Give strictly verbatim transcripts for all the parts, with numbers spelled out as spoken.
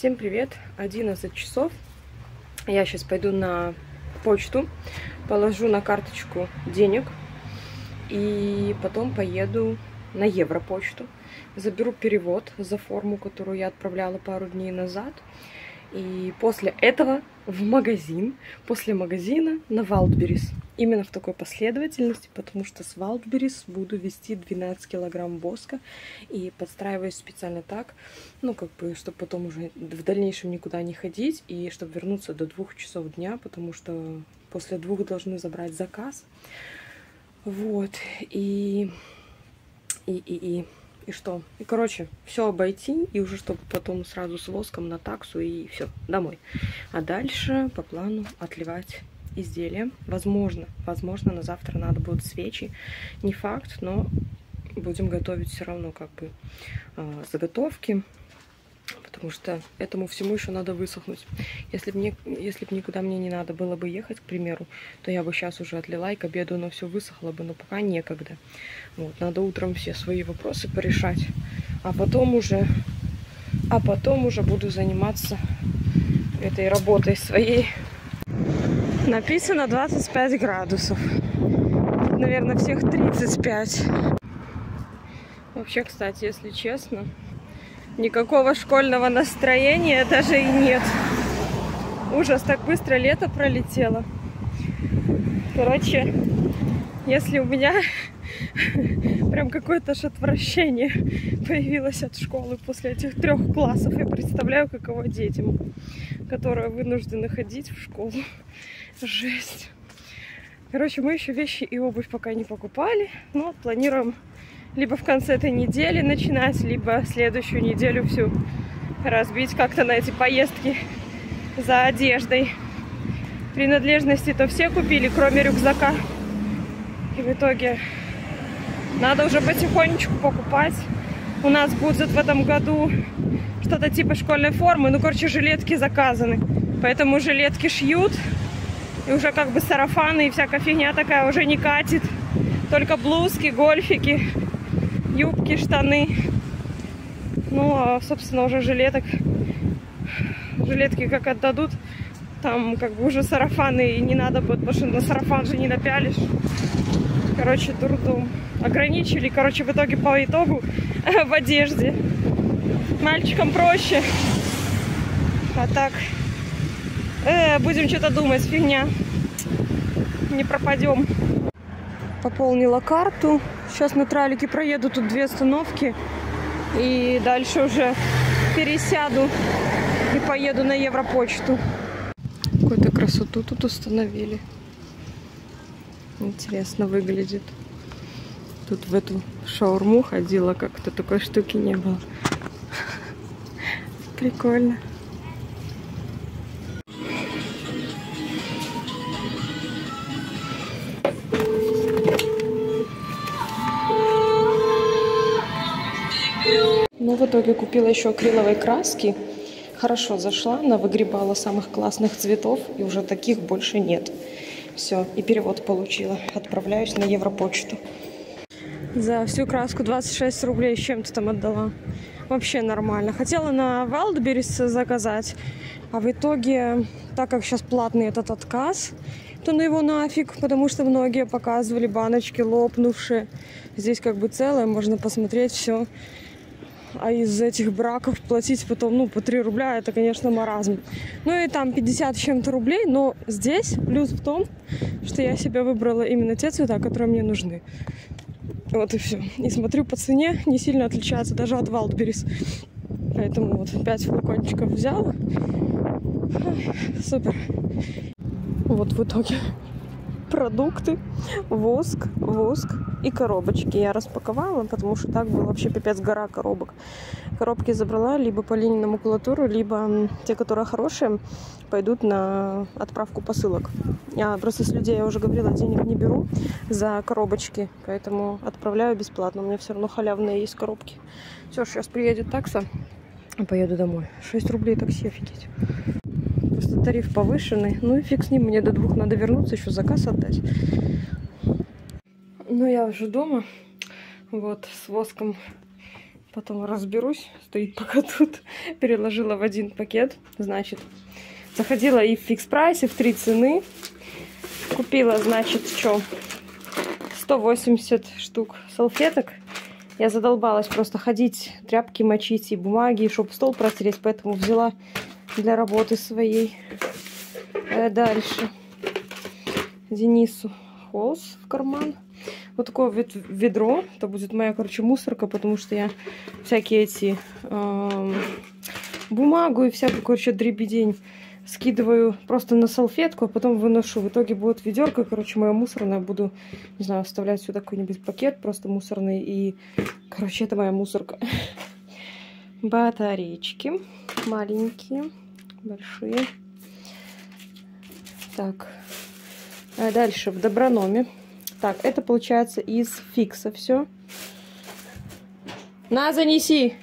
Всем привет! одиннадцать часов. Я сейчас пойду на почту, положу на карточку денег и потом поеду на Европочту. Заберу перевод за форму, которую я отправляла пару дней назад. И после этого в магазин, после магазина на Wildberries. Именно в такой последовательности, потому что с Wildberries буду везти двенадцать килограмм воска и подстраиваюсь специально так, ну, как бы, чтобы потом уже в дальнейшем никуда не ходить и чтобы вернуться до двух часов дня, потому что после двух должны забрать заказ. Вот, и... и, и, и... И что? И, короче, все обойти, и уже чтобы потом сразу с воском на таксу, и все, домой. А дальше по плану отливать изделия. Возможно, возможно, на завтра надо будут свечи. Не факт, но будем готовить все равно как бы э, заготовки. Потому что этому всему еще надо высохнуть. Если бы мне, если бы никуда мне не надо было бы ехать, к примеру, то я бы сейчас уже отлила, и к обеду оно все высохло бы, но пока некогда. Вот, надо утром все свои вопросы порешать, а потом уже, а потом уже буду заниматься этой работой своей. Написано двадцать пять градусов. Тут, наверное, всех тридцать пять. Вообще, кстати, если честно, никакого школьного настроения даже и нет. Ужас, так быстро лето пролетело. Короче, если у меня прям какое-то аж отвращение появилось от школы после этих трех классов, я представляю, каково детям, которые вынуждены ходить в школу. Жесть. Короче, мы еще вещи и обувь пока не покупали, но планируем либо в конце этой недели начинать, либо следующую неделю всю разбить как-то на эти поездки за одеждой. Принадлежности-то все купили, кроме рюкзака. И в итоге надо уже потихонечку покупать. У нас будет в этом году что-то типа школьной формы. Ну, короче, жилетки заказаны. Поэтому жилетки шьют. И уже как бы сарафаны и всякая фигня такая уже не катит. Только блузки, гольфики, юбки, штаны. Ну, а, собственно, уже жилеток. Жилетки как отдадут, там как бы уже сарафаны и не надо будет, потому что на сарафан же не напялишь. Короче, дурдом. Ограничили, короче, в итоге по итогу в одежде. Мальчикам проще. А так э, будем что-то думать, фигня. Не пропадем. Пополнила карту. Сейчас на тралике проеду, тут две остановки. И дальше уже пересяду и поеду на Европочту. Какую-то красоту тут установили. Интересно выглядит. Тут в эту шаурму ходила, как-то такой штуки не было. Прикольно. Ну, в итоге купила еще акриловой краски. Хорошо зашла, навыгребала самых классных цветов, и уже таких больше нет. Все, и перевод получила. Отправляюсь на Европочту. За всю краску двадцать шесть рублей с чем-то там отдала. Вообще нормально. Хотела на Wildberries заказать, а в итоге, так как сейчас платный этот отказ, то на его нафиг, потому что многие показывали баночки лопнувшие. Здесь как бы целое, можно посмотреть все. А из этих браков платить потом, ну, по три рубля, это, конечно, маразм. Ну, и там пятьдесят с чем-то рублей, но здесь плюс в том, что я себе выбрала именно те цвета, которые мне нужны. Вот и все. И смотрю, по цене не сильно отличается даже от Wildberries. Поэтому вот пять флакончиков взяла. Супер. Вот в итоге продукты, воск, воск и коробочки я распаковала, потому что так было вообще пипец гора коробок. Коробки забрала либо по линии на макулатуру, либо те, которые хорошие, пойдут на отправку посылок. Я просто с людей, я уже говорила, денег не беру за коробочки, поэтому отправляю бесплатно. У меня все равно халявные есть коробки. Все, сейчас приедет такса, поеду домой. шесть рублей такси, офигеть. Просто тариф повышенный. Ну и фиг с ним, мне до двух надо вернуться, еще заказ отдать. Ну, я уже дома. Вот, с воском Потом разберусь. Стоит пока тут. Переложила в один пакет. Значит, заходила и в фикс прайсе, в три цены. Купила, значит, что? сто восемьдесят штук салфеток. Я задолбалась просто ходить, тряпки мочить и бумаги, чтобы стол протереть. Поэтому взяла для работы своей. А дальше. Денису холст в карман. Вот такое ведро. Это будет моя, короче, мусорка, потому что я всякие эти э, бумагу и всякую, короче, дребедень скидываю просто на салфетку, а потом выношу. В итоге будет ведерко, короче, моя мусорная. Буду, не знаю, вставлять сюда какой-нибудь пакет просто мусорный. И, короче, это моя мусорка. Батареечки. Маленькие, большие. Так. А дальше в Доброноме. Так, это получается из фикса все. На, занеси.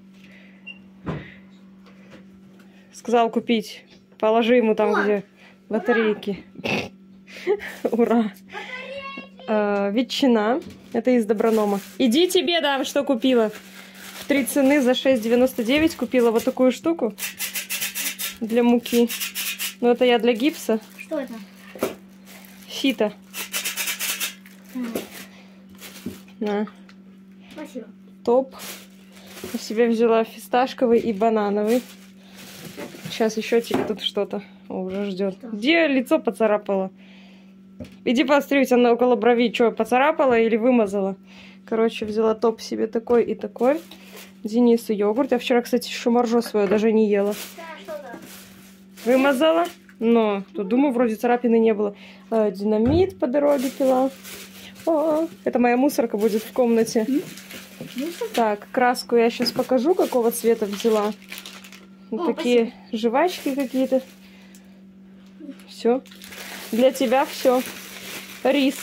Сказал купить. Положи ему там, где батарейки. Ура. А, ветчина. Это из Добронома. Иди тебе дам, что купила. В три цены за шесть девяносто девять купила вот такую штуку. Для муки. Ну, это я для гипса. Что это? Фита. На. Спасибо. Топ. Я себе взяла фисташковый и банановый. Сейчас еще тебе тут что-то уже ждет. Что? Где лицо поцарапала? Иди посмотри, у тебя около брови что, поцарапала или вымазала? Короче, взяла топ себе такой и такой. Денису йогурт. Я вчера, кстати, шумаржо свое даже не ела. Да, что-то. Вымазала? Но, тут, думаю, вроде царапины не было. А, динамит по дороге пила. О, это моя мусорка будет в комнате. Так, краску я сейчас покажу, какого цвета взяла. Вот О, такие спасибо. Жвачки какие-то. Все. Для тебя все. Рис.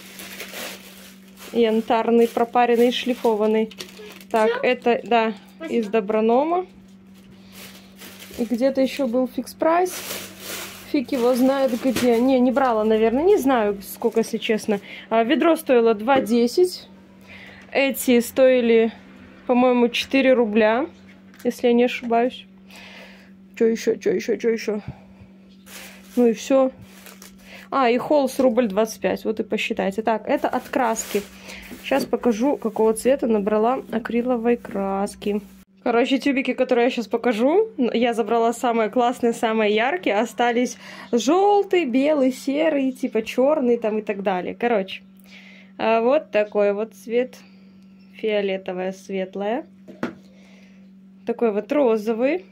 Янтарный, пропаренный, шлифованный. Так, все? Это, да, спасибо. Из Добронома. И где-то еще был фикс прайс. Фиг его знает где. Не, не брала, наверное. Не знаю, сколько, если честно. А, ведро стоило два десять. Эти стоили, по-моему, четыре рубля. Если я не ошибаюсь. Что еще, что еще, что еще? Ну и все. А, и холст рубль двадцать пять. Вот и посчитайте. Так, это от краски. Сейчас покажу, какого цвета набрала акриловой краски. Короче, тюбики, которые я сейчас покажу, я забрала самые классные, самые яркие. Остались желтый, белый, серый, типа черный там и так далее. Короче, вот такой вот цвет. Фиолетовая, светлая. Такой вот розовый.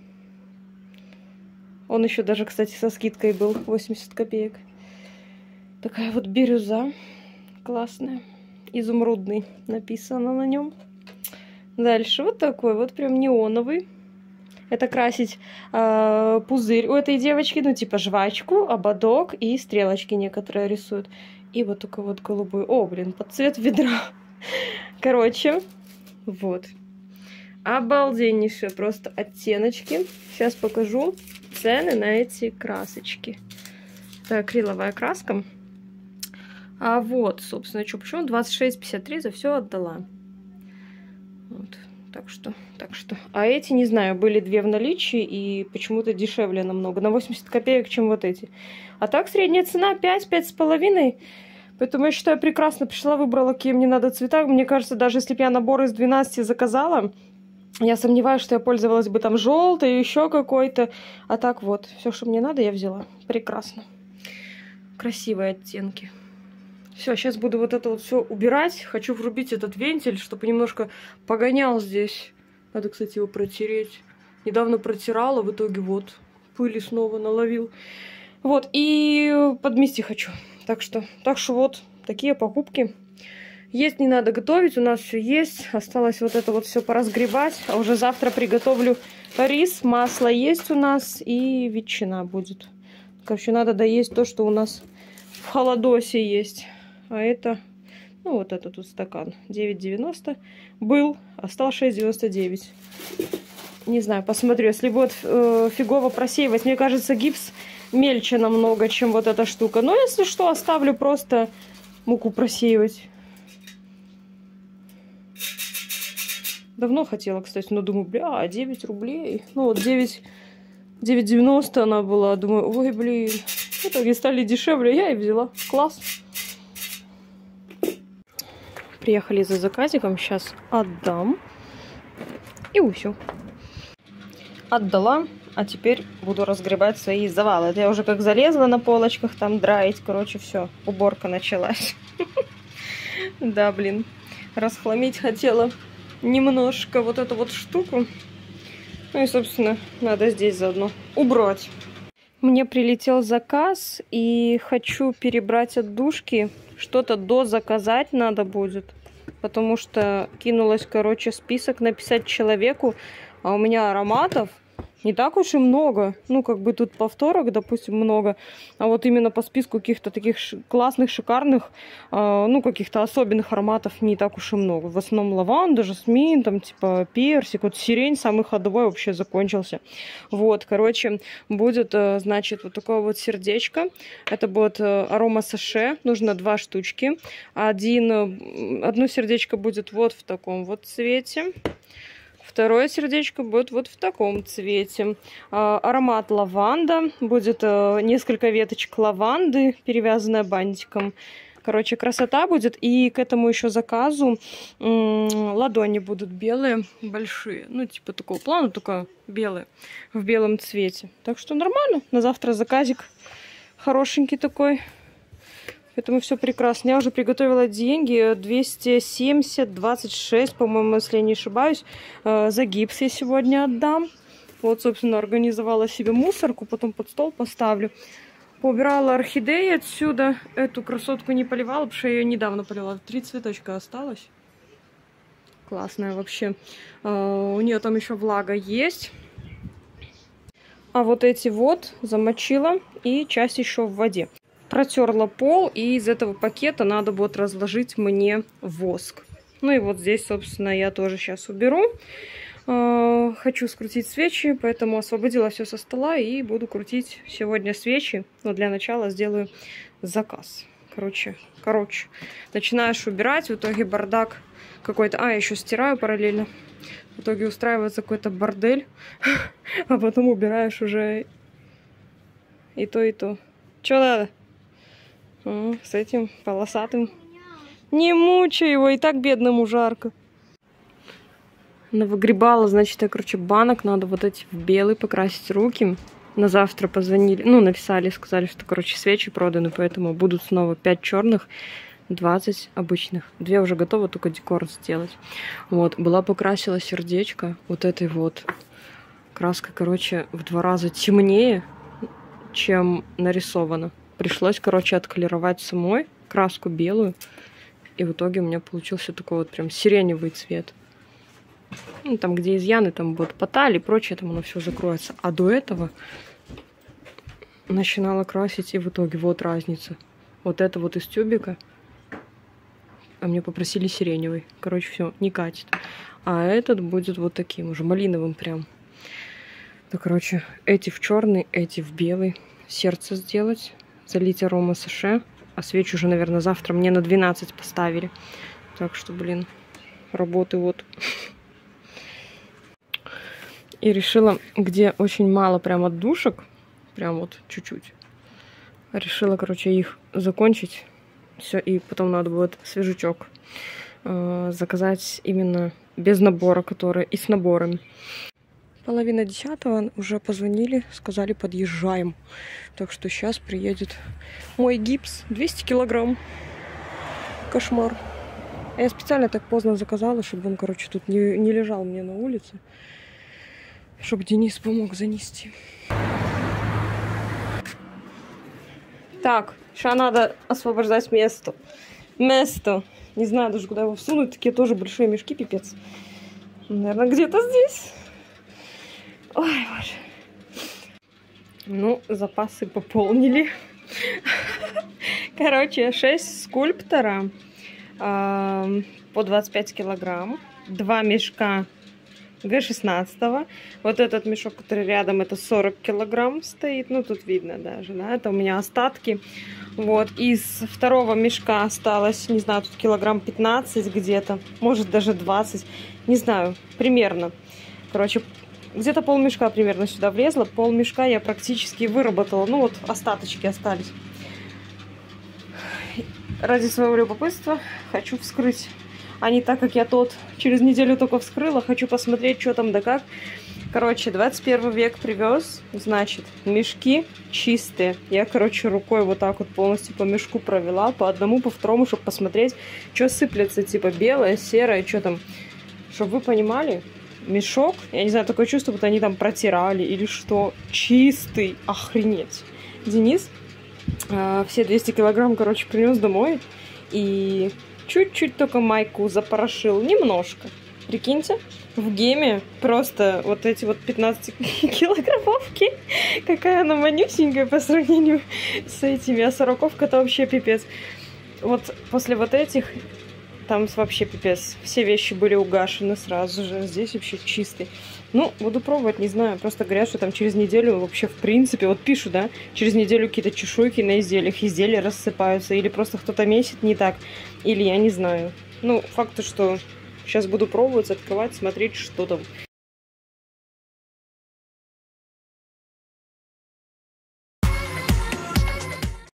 Он еще даже, кстати, со скидкой был. восемьдесят копеек. Такая вот бирюза. Классная. Изумрудный написано на нем. Дальше вот такой вот прям неоновый. Это красить э, пузырь у этой девочки, ну типа жвачку, ободок и стрелочки некоторые рисуют. И вот такой вот голубой. О, блин, под цвет ведра. Короче, вот. Обалденнейшие просто оттеночки. Сейчас покажу цены на эти красочки. Это акриловая краска. А вот, собственно, что, почему двадцать шесть пятьдесят три за все отдала. Вот, так что, так что. А эти, не знаю, были две в наличии и почему-то дешевле намного. На восемьдесят копеек, чем вот эти. А так средняя цена пять, пять с половиной. Поэтому я считаю, прекрасно пришла, выбрала, какие мне надо цвета. Мне кажется, даже если бы я набор из двенадцати заказала, я сомневаюсь, что я пользовалась бы там желтой, еще какой-то. А так вот, все, что мне надо, я взяла. Прекрасно. Красивые оттенки. Все, сейчас буду вот это вот все убирать. Хочу врубить этот вентиль, чтобы немножко погонял здесь. Надо, кстати, его протереть. Недавно протирала, в итоге вот пыли снова наловил. Вот, и подмести хочу. Так что, так что вот такие покупки. Есть не надо готовить, у нас все есть. Осталось вот это вот все поразгребать. А уже завтра приготовлю рис, масло есть у нас и ветчина будет. Короче, надо доесть то, что у нас в холодосе есть. А это, ну вот этот вот стакан девять девяносто был, а стал шесть девяносто девять. Не знаю, посмотрю, если будет э, фигово просеивать. Мне кажется, гипс мельче намного, чем вот эта штука. Но если что, оставлю просто муку просеивать. Давно хотела, кстати, но думаю, бля, девять рублей. Ну вот девять, девять девяносто она была. Думаю, ой, блин. В итоге стали дешевле. Я и взяла. Класс. Приехали за заказиком. Сейчас отдам. И усю. Отдала. А теперь буду разгребать свои завалы. Это я уже как залезла на полочках там драить. Короче, все. Уборка началась. Да, блин. Расхламить хотела немножко вот эту вот штуку. Ну и, собственно, надо здесь заодно убрать. Мне прилетел заказ, и хочу перебрать отдушки. Что-то дозаказать надо будет. Потому что кинулась, короче, список написать человеку. А у меня ароматов не так уж и много. Ну, как бы тут повторок, допустим, много. А вот именно по списку каких-то таких классных, шикарных, э, ну, каких-то особенных ароматов не так уж и много. В основном лаванда, жасмин, там, типа, персик. Вот сирень самый ходовой вообще закончился. Вот, короче, будет, э, значит, вот такое вот сердечко. Это будет э, арома саше. Нужно два штучки. Один, э, одно сердечко будет вот в таком вот цвете. Второе сердечко будет вот в таком цвете. А, аромат лаванда. Будет а, несколько веточек лаванды, перевязанная бантиком. Короче, красота будет. И к этому еще заказу ладони будут белые, большие. Ну, типа такого плана, только белые. В белом цвете. Так что нормально. На завтра заказик хорошенький такой. Поэтому все прекрасно. Я уже приготовила деньги. двести семьдесят двадцать шесть, по-моему, если я не ошибаюсь. За гипс я сегодня отдам. Вот, собственно, организовала себе мусорку. Потом под стол поставлю. Поубирала орхидеи отсюда. Эту красотку не поливала, потому что я ее недавно поливала. Три цветочка осталось. Классная вообще. У нее там еще влага есть. А вот эти вот замочила. И часть еще в воде. Протерла пол, и из этого пакета надо будет разложить мне воск. Ну и вот здесь, собственно, я тоже сейчас уберу. Хочу скрутить свечи, поэтому освободила все со стола и буду крутить сегодня свечи. Но для начала сделаю заказ. Короче, короче, начинаешь убирать, в итоге бардак какой-то. А, еще стираю параллельно. В итоге устраивается какой-то бордель, а потом убираешь уже и то, и то. Че надо? О, с этим полосатым. Не мучай его, и так бедному жарко. Навыгребала, значит, я, короче, банок. Надо вот эти в белый покрасить руки. На завтра позвонили, ну, написали, сказали, что, короче, свечи проданы, поэтому будут снова пять черных, двадцать обычных. Две уже готовы, только декор сделать. Вот, была покрасила сердечко вот этой вот. Краска, короче, в два раза темнее, чем нарисовано. Пришлось, короче, отклировать самой краску белую. И в итоге у меня получился такой вот прям сиреневый цвет. Ну, там, где изъяны, там будут потали и прочее, там оно все закроется. А до этого начинала красить, и в итоге вот разница. Вот это вот из тюбика. А мне попросили сиреневый. Короче, все, не катит. А этот будет вот таким уже, малиновым прям. Ну, короче, эти в черный, эти в белый. Сердце сделать. Залить арома саше. А свечу уже, наверное, завтра мне на двенадцать поставили. Так что, блин, работы вот. И решила, где очень мало прям отдушек, прям вот чуть-чуть. Решила, короче, их закончить. Все, и потом надо будет свежачок э, заказать именно без набора, который и с наборами. Половина десятого, уже позвонили, сказали, подъезжаем. Так что сейчас приедет мой гипс, двести килограмм. Кошмар. А я специально так поздно заказала, чтобы он, короче, тут не, не лежал мне на улице. Чтобы Денис помог занести. Так, сейчас надо освобождать место. Место. Не знаю даже, куда его всунуть. Такие тоже большие мешки, пипец. Наверное, где-то здесь. Ой, боже. Ну, запасы пополнили. Короче, шесть скульптора по двадцать пять килограмм. Два мешка Г шестнадцать. Вот этот мешок, который рядом, это сорок килограмм стоит. Ну, тут видно даже, да, это у меня остатки. Вот, из второго мешка осталось, не знаю, тут килограмм пятнадцать где-то, может даже двадцать, не знаю, примерно. Короче, где-то полмешка примерно сюда влезло, полмешка я практически выработала, ну вот остаточки остались. Ради своего любопытства хочу вскрыть. А не так, как я тот через неделю только вскрыла, хочу посмотреть, что там да как. Короче, двадцать первый век привез, значит, мешки чистые. Я, короче, рукой вот так вот полностью по мешку провела, по одному, по второму, чтобы посмотреть, что сыплется, типа белое, серое, что там. Чтобы вы понимали, мешок, я не знаю, такое чувство, будто они там протирали или что, чистый, охренеть. Денис э, все двести килограмм, короче, принес домой и чуть-чуть только майку запорошил, немножко. Прикиньте, в геме просто вот эти вот пятнадцатикилограммовки, какая она манюсенькая по сравнению с этими, а сороковка-то вообще пипец. Вот после вот этих там вообще пипец. Все вещи были угашены сразу же. Здесь вообще чистый. Ну, буду пробовать, не знаю. Просто говорят, что там через неделю вообще в принципе, вот пишут, да, через неделю какие-то чешуйки на изделиях, изделия рассыпаются, или просто кто-то месит не так, или я не знаю. Ну, факт, что сейчас буду пробовать, открывать, смотреть, что там.